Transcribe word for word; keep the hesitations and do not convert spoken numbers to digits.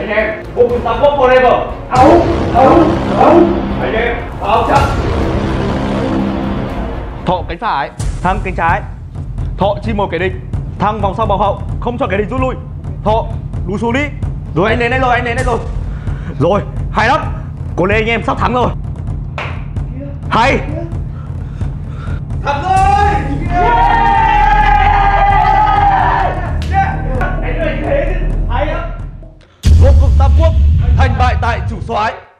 Anh em, vô cùng tam quốc forever. Đấu, đấu, đấu. Anh em, vào trận. Thọ cánh phải, thăng cánh trái. Thọ chi một kẻ địch, thăng vòng sau bảo hậu, không cho kẻ địch rút lui. Thọ lùi xuống đi. Rồi anh đến đây rồi, anh đến đây rồi. Rồi, hay lắm. Cố lên anh em, sắp thắng rồi. Hay. Thắng rồi. Anh ơi, như thế hay lắm. Vô cùng tam quốc, thành bại tại chủ soái.